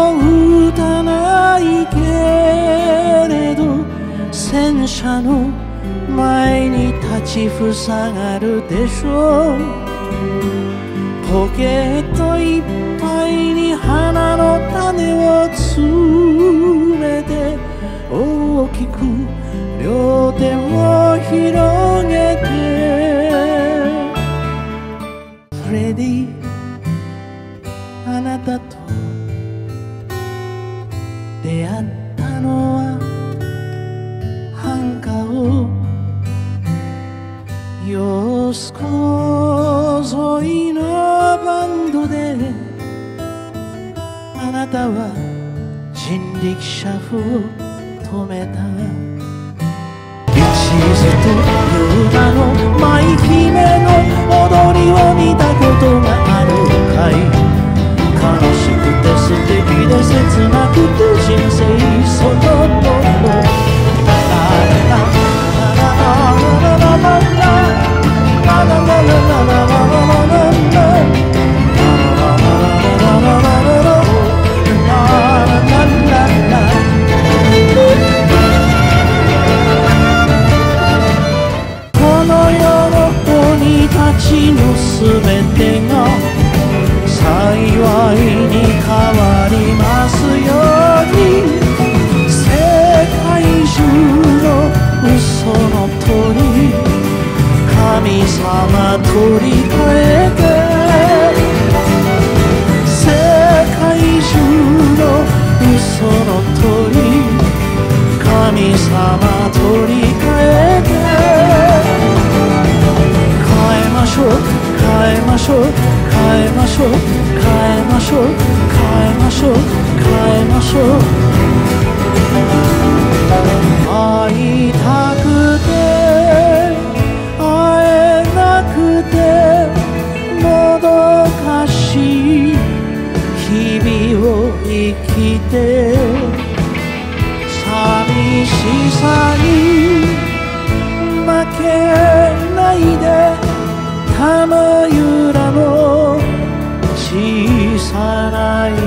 も打たないけれど戦車の前に立ちふさがるでしょう。ポケットいっぱいに花の種を詰めて大きく両手を広げてフレディ、あなたと出会ったのは繁華をヨースコ沿いのバンドであなたは人力車を止めた。一途という名の舞姫の踊りを見たことがあるかい。悲しくて素敵で切なくて人生そのもの。すべてが幸いに変わりますように。世界中の嘘の鳥神様取り替えて、世界中の嘘の鳥神様取り替えて、変えましょう変えましょう変えましょう変えましょう変えましょう変えましょう。会いたくて会えなくてもどかしい日々を生きて、寂しさに負けないで玉浦の小さな